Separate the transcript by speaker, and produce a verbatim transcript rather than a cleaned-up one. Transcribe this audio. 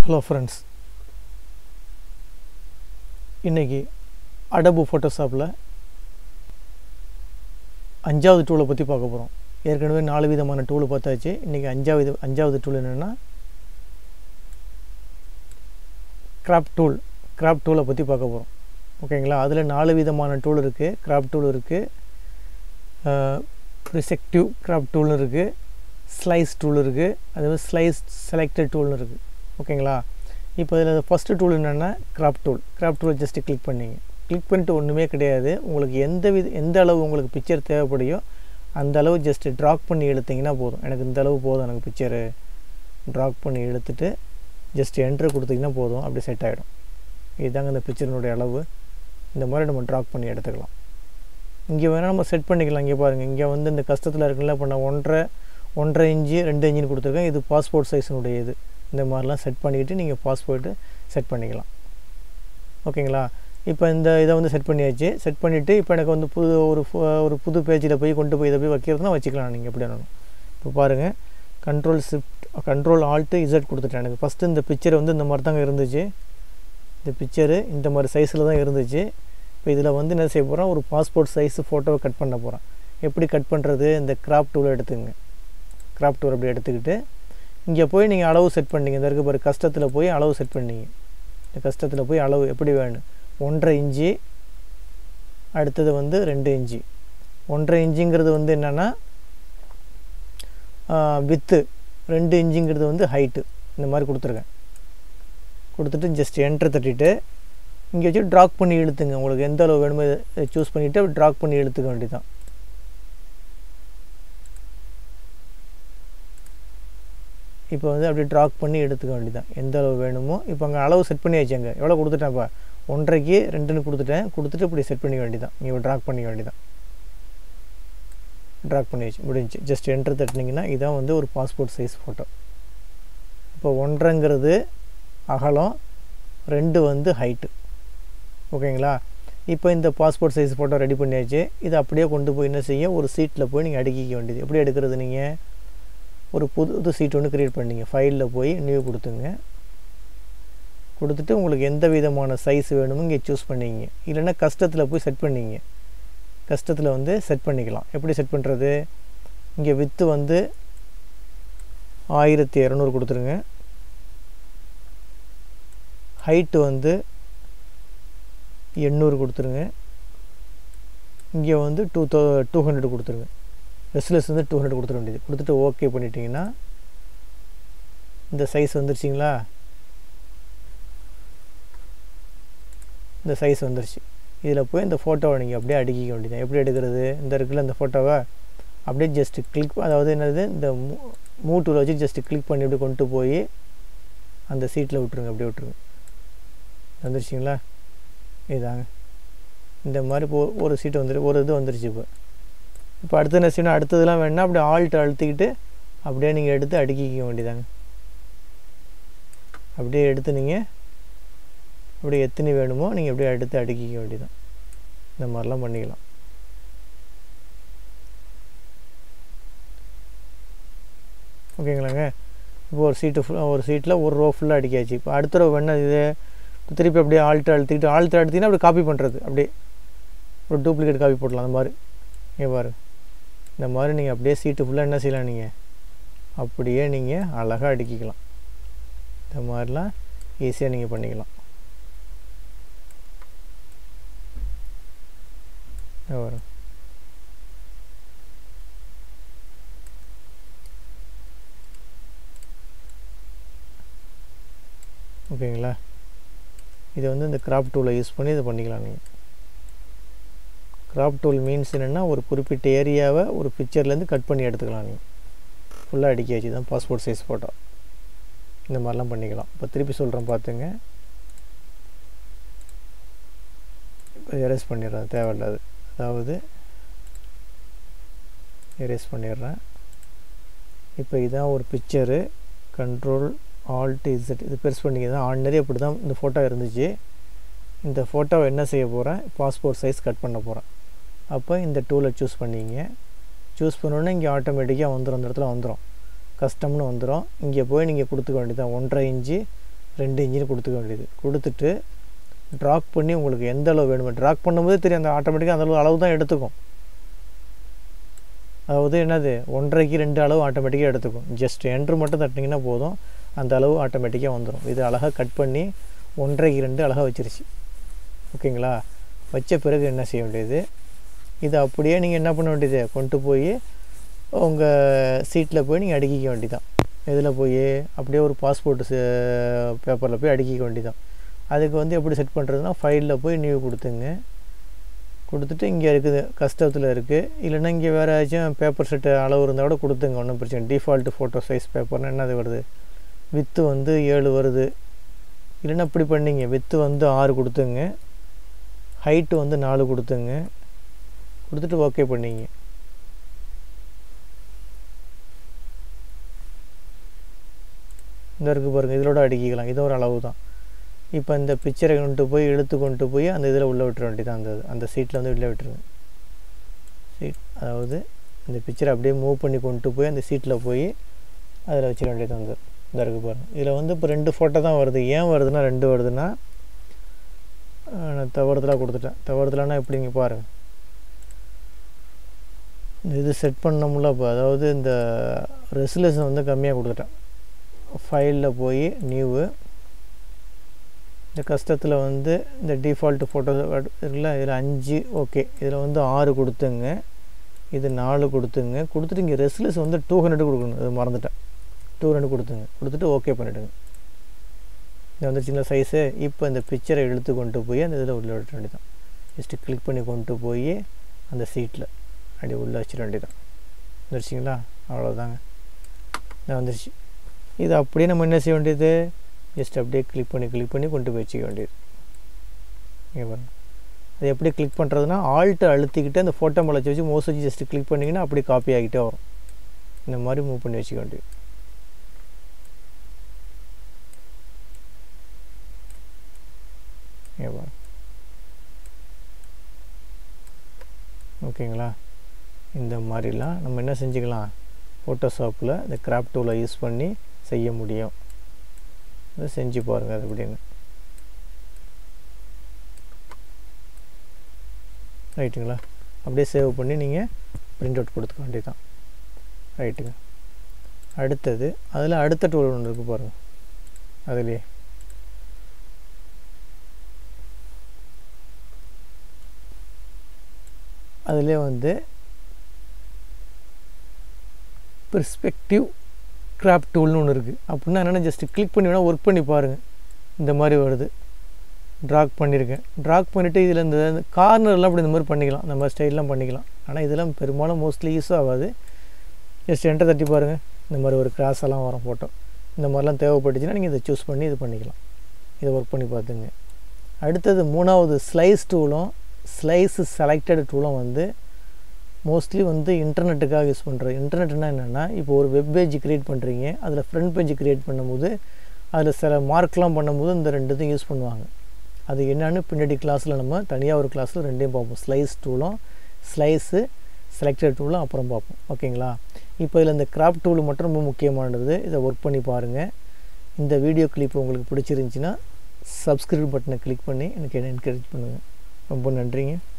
Speaker 1: Hello friends, இன்னைக்கு Adobe Photoshopல அஞ்சாவது டூலை பற்றி பார்க்க போகிறோம். ஏற்கனவே நாலு விதமான டூல் பார்த்தாச்சு. இன்றைக்கி அஞ்சாவது அஞ்சாவது டூல் என்னென்னா கிராப் டூல் கிராப் டூலை பற்றி பார்க்க போகிறோம். ஓகேங்களா? அதில் நாலு விதமான டூல் இருக்குது. கிராப் டூல் இருக்குது, ப்ரிசெக்டிவ் கிராப் டூல்னு இருக்குது, ஸ்லைஸ் டூல் இருக்குது, அதுவே ஸ்லைஸ் செலக்டட் டூல்னு இருக்குது. ஓகேங்களா? இப்போ இதில் ஃபஸ்ட்டு டூல் என்னென்னா கிராப் டூல். கிராப் டூலை ஜஸ்ட்டு கிளிக் பண்ணிங்க. கிளிக் பண்ணிட்டு ஒன்றுமே கிடையாது. உங்களுக்கு எந்த வித எந்த அளவு உங்களுக்கு பிக்சர் தேவைப்படையோ அந்த அளவு ஜஸ்ட்டு ட்ராக் பண்ணி எடுத்திங்கன்னா போதும். எனக்கு இந்த அளவு போதும், எனக்கு பிக்சரு ட்ராக் பண்ணி எடுத்துகிட்டு ஜஸ்ட் என்ட்ரு கொடுத்திங்கன்னா போதும், அப்படி செட் ஆகிடும். இதுதாங்க இந்த பிக்சரினுடைய அளவு. இந்த மாதிரி நம்ம ட்ராக் பண்ணி எடுத்துக்கலாம். இங்கே வேணால் நம்ம செட் பண்ணிக்கலாம். இங்கே பாருங்கள், இங்கே வந்து இந்த கஷ்டத்தில் இருக்குல்ல, இப்போ நான் ஒன்றரை ஒன்றரை இன்ச்சு ரெண்டு இன்ச்சுன்னு கொடுத்துருக்கேன். இது பாஸ்போர்ட் சைஸினுடைய இது. இந்த மாதிரிலாம் செட் பண்ணிக்கிட்டு நீங்கள் பாஸ்போர்ட்டு செட் பண்ணிக்கலாம். ஓகேங்களா? இப்போ இந்த இதை வந்து செட் பண்ணியாச்சு. செட் பண்ணிவிட்டு இப்போ எனக்கு வந்து புது ஒரு ஒரு புது பேஜில் போய் கொண்டு போய் இதை போய் வைக்கிறதுனா வச்சுக்கலாம் நீங்கள் எப்படி வேணும். இப்போ பாருங்கள், control shift control alt Z கொடுத்துட்டேன். எனக்கு ஃபஸ்ட்டு இந்த பிக்சர் வந்து இந்த மாதிரி தாங்க இருந்துச்சு. இந்த பிக்சரு இந்த மாதிரி சைஸில் தான் இருந்துச்சு. இப்போ இதில் வந்து என்ன செய்ய போகிறேன், ஒரு பாஸ்போர்ட் சைஸு ஃபோட்டோவை கட் பண்ண போகிறேன். எப்படி கட் பண்ணுறது, இந்த கிராப் டூலை எடுத்துங்க. கிராப் டூல் அப்படி எடுத்துக்கிட்டு இங்கே போய் நீங்கள் அளவு செட் பண்ணிங்க. இந்த இருக்க பாரு, கஷ்டத்தில் போய் அளவு செட் பண்ணிங்க. இந்த கஷ்டத்தில் போய் அளவு எப்படி வேணும், ஒன்றரை இன்ச்சு, அடுத்தது வந்து ரெண்டு இன்ச்சு. ஒன்றரை இன்ச்சுங்கிறது வந்து என்னென்னா வித்து, ரெண்டு இன்ச்சுங்கிறது வந்து ஹைட்டு. இந்த மாதிரி கொடுத்துருக்கேன். கொடுத்துட்டு ஜஸ்ட் என்ட்ரு தட்டிட்டு இங்கே வச்சு ட்ராக் பண்ணி இழுத்துங்க. உங்களுக்கு எந்த அளவு வேணுமோ இதை சூஸ் பண்ணிவிட்டு அப்படி ட்ராக் பண்ணி இழுத்துக்க வேண்டியதான். இப்போ வந்து அப்படி ட்ராக் பண்ணி எடுத்துக்க வேண்டியதான் எந்த அளவு வேணுமோ. இப்போ அங்கே அளவு செட் பண்ணி வச்சாங்க. எவ்வளோ கொடுத்துட்டேன்ப்பா, ஒன்றரைக்கு ரெண்டுன்னு கொடுத்துட்டேன். கொடுத்துட்டு இப்படி செட் பண்ணிக்க வேண்டியதான். இங்கே ட்ராக் பண்ணிக்க வேண்டியதான். ட்ராக் பண்ணி வச்சு முடிஞ்சு ஜஸ்ட் என்ட்ரு தட்டினீங்கன்னா இதான் வந்து ஒரு பாஸ்போர்ட் சைஸ் ஃபோட்டோ. இப்போ ஒன்றரைங்கிறது அகலம், ரெண்டு வந்து ஹைட்டு. ஓகேங்களா? இப்போ இந்த பாஸ்போர்ட் சைஸ் ஃபோட்டோ ரெடி பண்ணியாச்சு. இதை அப்படியே கொண்டு போய் என்ன செய்ய, ஒரு சீட்டில் போய் நீங்கள் அடுக்கிக்க வேண்டியது. எப்படி எடுக்கிறது, நீங்கள் ஒரு புது சீட் ஒன்று க்ரியேட் பண்ணிங்க. ஃபைலில் போய் நியூ கொடுத்துங்க. கொடுத்துட்டு உங்களுக்கு எந்த விதமான சைஸ் வேணுமோ இங்கே சூஸ் பண்ணிங்க. இல்லைன்னா கஷ்டத்தில் போய் செட் பண்ணிங்க. கஷ்டத்தில் வந்து செட் பண்ணிக்கலாம். எப்படி செட் பண்ணுறது, இங்கே வித்து வந்து ஆயிரத்தி இரநூறு கொடுத்துருங்க. ஹைட்டு வந்து எண்ணூறு கொடுத்துருங்க. இங்கே வந்து டூ தௌ டூ ஹண்ட்ரட் கொடுத்துருங்க. ரெஸ்ட்லெஸ் வந்து டூ ஹண்ட்ரட் கொடுத்துட வேண்டியது. கொடுத்துட்டு ஓகே பண்ணிட்டீங்கன்னா இந்த சைஸ் வந்துருச்சிங்களா, இந்த சைஸ் வந்துருச்சு. இதில் போய் இந்த ஃபோட்டோவை நீங்கள் அப்படியே அடுக்கிக்க வேண்டியது. எப்படி எடுக்கிறது, இந்த இருக்குல்ல இந்த ஃபோட்டோவை அப்படியே ஜஸ்ட்டு கிளிக், அதாவது என்னது, இந்த மூ டூலை வச்சு ஜஸ்ட்டு கிளிக் பண்ணி இப்படி கொண்டு போய் அந்த சீட்டில் விட்டுருங்க. அப்படியே விட்டுருங்க. வந்துருச்சிங்களா? இதாங்க இந்த மாதிரி இப்போ ஒரு சீட்டு வந்துரு ஒரு இது வந்துருச்சு. இப்போ இப்போ அடுத்து என்ன செய்யணும், அடுத்ததுலாம் வேணுன்னா அப்படியே ஆல்ட்டு அழுத்திக்கிட்டு அப்படியே நீங்கள் எடுத்து அடுக்கிக்க வேண்டியதாங்க. அப்படியே எடுத்து நீங்கள் அப்படியே எத்தனை வேணுமோ நீங்கள் அப்படியே எடுத்து அடுக்கிக்க வேண்டியதான். இந்த மாதிரிலாம் பண்ணிக்கலாம். ஓகேங்களாங்க? இப்போ ஒரு சீட்டு ஃபுல்லாக ஒரு சீட்டில் ஒரு ரோ ஃபுல்லாக அடிக்காச்சு. இப்போ அடுத்த ரோ வேணா இது திருப்பி அப்படியே ஆல்ட்டு அழுத்திக்கிட்டு ஆல்ட்டு அழுத்திங்கன்னா அப்படி காப்பி பண்ணுறது. அப்படியே ஒரு டூப்ளிகேட் காப்பி போடலாம். அந்த மாதிரி இங்கே பாரு, இந்த மாதிரி நீங்கள் அப்படியே சீட்டு ஃபுல்லாக என்ன செய்யலாம், நீங்கள் அப்படியே நீங்கள் அழகாக அடுக்கிக்கலாம். இந்த மாதிரிலாம் ஈஸியாக நீங்கள் பண்ணிக்கலாம். வரும் ஓகேங்களா? இதை வந்து இந்த கிராப் டூலை யூஸ் பண்ணி இதை பண்ணிக்கலாம். நீங்கள் கிராப் டூல் மீன்ஸ் என்னென்னா ஒரு குறிப்பிட்ட ஏரியாவை ஒரு பிக்சர்லேருந்து கட் பண்ணி எடுத்துக்கலாம். நீங்கள் ஃபுல்லாக அடிக்காச்சு தான் பாஸ்போர்ட் சைஸ் ஃபோட்டோ. இந்த மாதிரிலாம் பண்ணிக்கலாம். இப்போ திருப்பி சொல்கிறேன் பார்த்துங்க. இப்போ எரேஸ் பண்ணிடுறேன், தேவையில்லாது. அதாவது எரேஸ் பண்ணிடுறேன். இப்போ இதான் ஒரு பிக்சரு. கண்ட்ரோல் ஆல்ட் இசட் இது பெருசு பண்ணிக்க தான். ஆர்டினரி அப்படி தான் இந்த ஃபோட்டோ இருந்துச்சு. இந்த ஃபோட்டோவை என்ன செய்ய போகிறேன், பாஸ்போர்ட் சைஸ் கட் பண்ண போகிறேன். அப்போ இந்த டூலை சூஸ் பண்ணிங்க. சூஸ் பண்ணோன்னே இங்கே ஆட்டோமேட்டிக்காக வந்துடும். அந்த இடத்துல வந்துடும், கஸ்டம்னு வந்துடும். இங்கே போய் நீங்கள் கொடுத்துக்க வேண்டியதான். ஒன்றரை இன்ச்சு ரெண்டு இன்ச்சுன்னு கொடுத்துக்க வேண்டியது. கொடுத்துட்டு ட்ராக் பண்ணி உங்களுக்கு எந்த அளவு வேணுமோ ட்ராக் பண்ணும்போது தெரியும், அந்த ஆட்டோமேட்டிக்காக அந்த அளவு அளவு தான் எடுத்துக்கும். அதாவது என்னது ஒன்றரைக்கு ரெண்டு அளவு ஆட்டோமேட்டிக்காக எடுத்துக்கும். ஜஸ்ட் என்ட்ரு மட்டும் தட்டினீங்கன்னா போதும், அந்த அளவு ஆட்டோமேட்டிக்காக வந்துடும். இது அழகாக கட் பண்ணி ஒன்றரைக்கு ரெண்டு அழகாக வச்சிருச்சு. ஓகேங்களா? வச்ச பிறகு என்ன செய்ய வேண்டியது, இது அப்படியே நீங்கள் என்ன பண்ண வேண்டியது, கொண்டு போய் உங்கள் சீட்டில் போய் நீங்கள் அடுக்கிக்க வேண்டியதான். இதில் போய் அப்படியே ஒரு பாஸ்போர்ட்டு பேப்பரில் போய் அடுக்கிக்க வேண்டியதான். அதுக்கு வந்து எப்படி செட் பண்ணுறதுனா, ஃபைலில் போய் நியூ கொடுத்துங்க. கொடுத்துட்டு இங்கே இருக்குது கஸ்டத்தில் இருக்குது, இல்லைன்னா இங்கே வேறு ஏதாச்சும் பேப்பர் செட்டு அளவு இருந்தால் கூட கொடுத்துங்க, ஒன்றும் பிரச்சனை. டிஃபால்ட்டு ஃபோட்டோ சைஸ் பேப்பர்னால் என்னது வருது, வித்து வந்து ஏழு வருது. இல்லைன்னா இப்படி பண்ணிங்க, வித்து வந்து ஆறு கொடுத்துங்க, ஹைட்டு வந்து நாலு கொடுத்துங்க. கொடுத்துட்டு ஓகே பண்ணிங்க. இந்த இருக்குது பாருங்கள், இதோட அடிக்கலாம். இது ஒரு அளவு தான். இப்போ இந்த பிக்சரை கொண்டு போய் இழுத்து கொண்டு போய் அந்த இதில் உள்ளே விட்டுற வேண்டியதான். அந்த அந்த சீட்டில் வந்து உள்ளே விட்டுருங்க. சீட் அதாவது இந்த பிக்சரை அப்படியே மூவ் பண்ணி கொண்டு போய் அந்த சீட்டில் போய் அதில் வச்சிட வேண்டியது வந்து இந்த இருக்குது பாருங்கள். இதில் வந்து இப்போ ரெண்டு ஃபோட்டோ தான் வருது. ஏன் வருதுன்னா, ரெண்டு வருதுன்னா நான் தவறுதலாக கொடுத்துட்டேன். தவறுதலானா எப்படிங்க பாருங்கள், இது செட் பண்ணோம்ல. இப்போ அதாவது இந்த ரெசல்யூஷன் வந்து கம்மியாக கொடுத்துட்டேன். ஃபைலில் போய் நியூவு, இந்த கஷ்டத்தில் வந்து இந்த டிஃபால்ட்டு ஃபோட்டோ இருக்குல்ல, இதில் அஞ்சு ஓகே, இதில் வந்து ஆறு கொடுத்துங்க, இது நாலு கொடுத்துங்க. கொடுத்துட்டு இங்கே ரெசல்யூஷன் வந்து டூ ஹண்ட்ரட் கொடுக்கணும், அது மறந்துட்டேன். டூ ஹண்ட்ரட் கொடுத்துங்க. கொடுத்துட்டு ஓகே பண்ணிவிடுங்க. இது வந்து சின்ன சைஸு. இப்போ இந்த பிக்சரை இழுத்து கொண்டு போய் அந்த இதில் உள்ளே விட வேண்டியதான். ஜஸ்ட்டு கிளிக் பண்ணி கொண்டு போய் அந்த சீட்டில் அப்படி உள்ளே வச்சிட வேண்டியதான். வந்துருச்சிங்களா? அவ்வளோதாங்க, இதான் வந்துருச்சு. இது அப்படியே நம்ம என்ன செய்ய வேண்டியது, ஜஸ்ட் அப்படியே கிளிக் பண்ணி கிளிக் பண்ணி கொண்டு போய் வச்சுக்க வேண்டியது. இங்கே பாருங்கள், அது எப்படி கிளிக் பண்ணுறதுனா, ஆல்ட்டு அழுத்திக்கிட்டு அந்த ஃபோட்டோ மேலே வச்சு மோஸ் வச்சு ஜஸ்ட்டு கிளிக் பண்ணிங்கன்னா அப்படி காப்பி ஆகிட்டே வரும். இந்த மாதிரி மூவ் பண்ணி வச்சுக்க வேண்டியது. இங்கே பாருங்கள். ஓகேங்களா? இந்த மாதிரிலாம் நம்ம என்ன செஞ்சுக்கலாம், ஃபோட்டோஷாப்பில் இந்த கிராப் டூலை யூஸ் பண்ணி செய்ய முடியும். அதை செஞ்சு பாருங்கள் அது எப்படின்னு. ரைட்டுங்களா? அப்படியே சேவ் பண்ணி நீங்கள் பிரிண்ட் அவுட் கொடுத்துக்க வேண்டியதுதான். ரைட்டுங்க. அடுத்தது அதில் அடுத்த டூல் ஒன்று இருக்குது பாருங்கள். அதுலேயே அதிலே வந்து பெர்ஸ்பெக்டிவ் கிராப் டூல்னு ஒன்று இருக்குது. அப்படின்னா என்னென்னா, ஜஸ்ட்டு கிளிக் பண்ணி வேணால் ஒர்க் பண்ணி பாருங்கள். இந்த மாதிரி வருது. ட்ராக் பண்ணியிருக்கேன். ட்ராக் பண்ணிவிட்டு இதில் இந்த கார்னர்லாம் அப்படி இந்த மாதிரி பண்ணிக்கலாம், இந்த மாதிரி ஸ்டைல்லாம் பண்ணிக்கலாம். ஆனால் இதெல்லாம் பெரும்பாலும் மோஸ்ட்லி யூஸ் ஆகாது. ஜஸ்ட் என்டர் தட்டி பாருங்கள், இந்த மாதிரி ஒரு கிராஸ் எல்லாம் வரும் ஃபோட்டோ. இந்த மாதிரிலாம் தேவைப்பட்டுச்சுன்னா நீங்கள் இதை சூஸ் பண்ணி இது பண்ணிக்கலாம். இதை ஒர்க் பண்ணி பார்த்துங்க. அடுத்தது மூணாவது ஸ்லைஸ் டூலும் ஸ்லைஸ் செலக்டட் டூலும் வந்து மோஸ்ட்லி வந்து இன்டர்நெட்டுக்காக யூஸ் பண்ணுறோம். இன்டர்நெட்னா என்னென்னா, இப்போ ஒரு வெப் பேஜ் க்ரியேட் பண்ணுறீங்க, அதில் ஃப்ரண்ட் பேஜ் க்ரியேட் பண்ணும்போது அதில் சில மார்க்லாம் பண்ணும்போது இந்த ரெண்டு இதையும் யூஸ் பண்ணுவாங்க. அது என்னென்னு பின்னாடி கிளாஸில் நம்ம தனியாக ஒரு கிளாஸில் ரெண்டையும் பார்ப்போம். ஸ்லைஸ் டூலும் ஸ்லைஸு செலக்டட் டூலும் அப்புறம் பார்ப்போம். ஓகேங்களா? இப்போ இதில் இந்த கிராப் டூல் மட்டும் ரொம்ப முக்கியமானது. இதை ஒர்க் பண்ணி பாருங்கள். இந்த வீடியோ கிளிப் உங்களுக்கு பிடிச்சிருந்துச்சின்னா சப்ஸ்கிரைப் பட்டனை கிளிக் பண்ணி எனக்கு என்ன என்கரேஜ் பண்ணுங்கள். ரொம்ப நன்றிங்க.